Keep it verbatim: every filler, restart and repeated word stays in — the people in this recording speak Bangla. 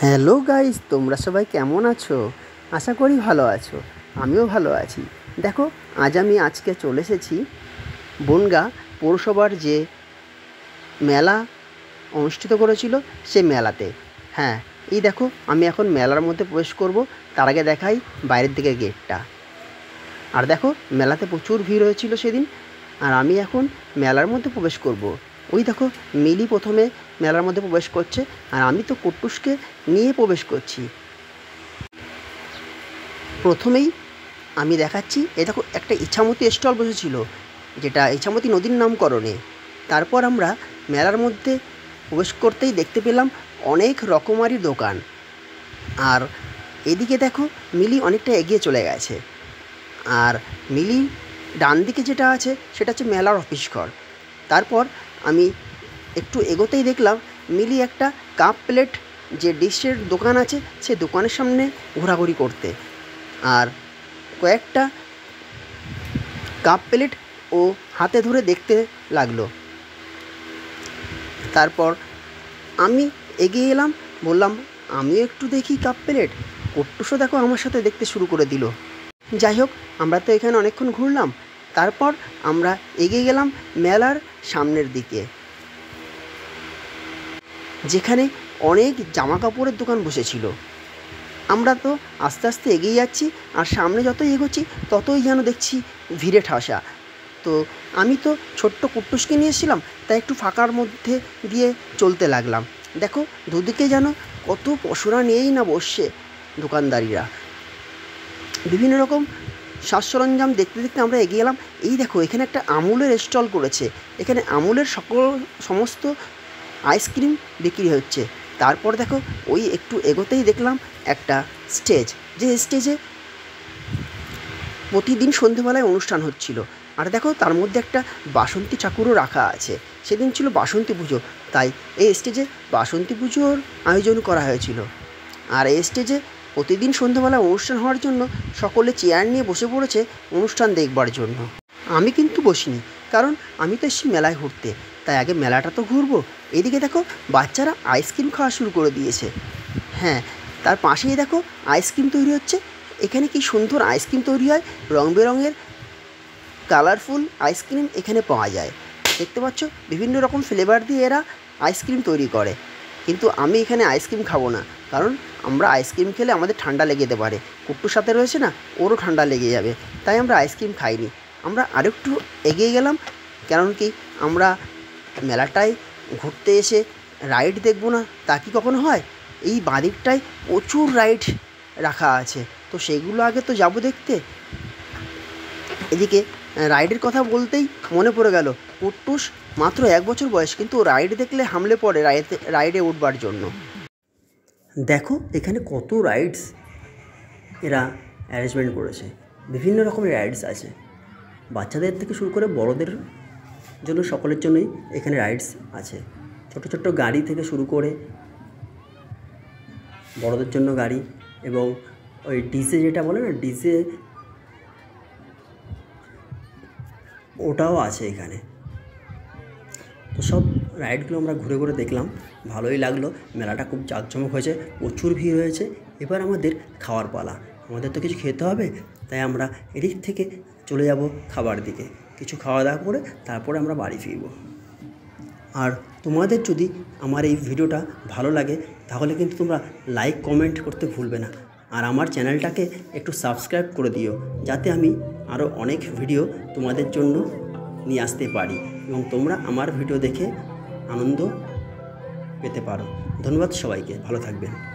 হ্যালো গাইস, তোমরা সবাই কেমন আছো? আশা করি ভালো আছো। আমিও ভালো আছি। দেখো, আজ আমি আজকে চলে এসেছি বনগাঁ পৌরসভার যে মেলা অনুষ্ঠিত করেছিল সে মেলাতে। হ্যাঁ, এই দেখো, আমি এখন মেলার মধ্যে প্রবেশ করব। তার আগে দেখাই বাইরের দিকে গেটটা। আর দেখো, মেলাতে প্রচুর ভিড় হয়েছিল সেদিন। আর আমি এখন মেলার মধ্যে প্রবেশ করব। ওই দেখো, মিলি প্রথমে মেলার মধ্যে প্রবেশ করছে, আর আমি তো কুট্টুসকে নিয়ে প্রবেশ করছি। প্রথমেই আমি দেখাচ্ছি, এ দেখো, একটা ইছামতি স্টল বসেছিল, যেটা ইছামতি নদীর নামকরণে। তারপর আমরা মেলার মধ্যে প্রবেশ করতেই দেখতে পেলাম অনেক রকমারি দোকান। আর এদিকে দেখো, মিলি অনেকটা এগিয়ে চলে গেছে। আর মিলি ডান দিকে যেটা আছে সেটা হচ্ছে মেলার অফিস ঘর। তারপর আমি একটু এগোতেই দেখলাম মিলি একটা কাপ প্লেট যে ডিশের দোকান আছে সে দোকানের সামনে ঘোরাঘুরি করতে, আর কয়েকটা কাপ প্লেট ও হাতে ধরে দেখতে লাগলো। তারপর আমি এগিয়ে এলাম, বললাম আমিও একটু দেখি কাপ প্লেট। কুট্টুসও দেখো আমার সাথে দেখতে শুরু করে দিল। যাই হোক, আমরা তো এখানে অনেকক্ষণ ঘুরলাম। তারপর আমরা এগিয়ে গেলাম মেলার সামনের দিকে, যেখানে অনেক জামা কাপড়ের দোকান বসেছিল। আমরা তো আস্তে আস্তে এগিয়ে যাচ্ছি, আর সামনে যতই এগোচ্ছি ততই যেন দেখছি ভিড়ে ঠাসা। তো আমি তো ছোট্ট কুট্টুসকে নিয়ে এসেছিলাম, তাই একটু ফাঁকার মধ্যে দিয়ে চলতে লাগলাম। দেখো, দুদিকে যেন কত পশুরা নিয়েই না বসছে দোকানদারিরা। বিভিন্ন রকম সাজ সরঞ্জাম দেখতে দেখতে আমরা এগিয়ে গেলাম। এই দেখো, এখানে একটা আমুলের স্টল করেছে। এখানে আমুলের সকল সমস্ত আইসক্রিম বিক্রি হচ্ছে। তারপর দেখো, ওই একটু এগোতেই দেখলাম একটা স্টেজ, যে স্টেজে প্রতিদিন সন্ধেবেলায় অনুষ্ঠান হচ্ছিল। আর দেখো, তার মধ্যে একটা বাসন্তী ঠাকুরও রাখা আছে। সেদিন ছিল বাসন্তী পুজো, তাই এই স্টেজে বাসন্তী পুজোর আয়োজন করা হয়েছিল। আর এই স্টেজে প্রতিদিন সন্ধ্যাবেলা অনুষ্ঠান হওয়ার জন্য সকলে চেয়ার নিয়ে বসে পড়েছে অনুষ্ঠান দেখবার জন্য। আমি কিন্তু বসিনি, কারণ আমি তো এসেছি মেলায় ঘুরতে, তাই আগে মেলাটা তো ঘুরবো। এদিকে দেখো, বাচ্চারা আইসক্রিম খাওয়া শুরু করে দিয়েছে। হ্যাঁ, তার পাশেই দেখো আইসক্রিম তৈরি হচ্ছে। এখানে কি সুন্দর আইসক্রিম তৈরি হয়, রং বেরঙের কালারফুল আইসক্রিম এখানে পাওয়া যায়। দেখতে পাচ্ছ, বিভিন্ন রকম ফ্লেভার দিয়ে এরা আইসক্রিম তৈরি করে। কিন্তু আমি এখানে আইসক্রিম খাবো না, কারণ আমরা আইসক্রিম খেলে আমাদের ঠান্ডা লেগে যেতে পারে। কুট্টুর সাথে রয়েছে না, ওরও ঠান্ডা লেগে যাবে, তাই আমরা আইসক্রিম খাইনি। আমরা আরেকটু এগিয়ে গেলাম, কারণ কি আমরা মেলাটায় ঘুরতে এসে রাইড দেখবো না তা কি কখনো হয়? এই বাদিকটায় প্রচুর রাইড রাখা আছে, তো সেইগুলো আগে তো যাবো দেখতে। এদিকে রাইডের কথা বলতেই মনে পড়ে গেল, কুট্টুস মাত্র এক বছর বয়স, কিন্তু রাইড দেখলে হামলে পড়ে রাইডে রাইডে উঠবার জন্য। দেখো, এখানে কত রাইডস এরা অ্যারেঞ্জমেন্ট করেছে। বিভিন্ন রকমের রাইডস আছে, বাচ্চাদের থেকে শুরু করে বড়দের জন্য সকলের জন্যই এখানে রাইডস আছে। ছোট ছোট গাড়ি থেকে শুরু করে বড়দের জন্য গাড়ি, এবং ওই ডিজে যেটা বলে না, ডিজে, ওটাও আছে এখানে। তো সব রাইডগুলো আমরা ঘুরে ঘুরে দেখলাম, ভালোই লাগলো। মেলাটা খুব জাঁকজমক হয়েছে, প্রচুর ভিড় হয়েছে। এবার আমাদের খাওয়ার পালা, আমাদের তো কিছু খেতে হবে, তাই আমরা এদিক থেকে চলে যাব খাবার দিকে। কিছু খাওয়া দাওয়া করে তারপরে আমরা বাড়ি ফিরব। আর তোমাদের যদি আমার এই ভিডিওটা ভালো লাগে, তাহলে কিন্তু তোমরা লাইক কমেন্ট করতে ভুলবে না। আর আমার চ্যানেলটাকে একটু সাবস্ক্রাইব করে দিও, যাতে আমি আরও অনেক ভিডিও তোমাদের জন্য নিয়ে আসতে পারি এবং তোমরা আমার ভিডিও দেখে আনন্দ পেতে পারো। ধন্যবাদ সবাইকে, ভালো থাকবেন।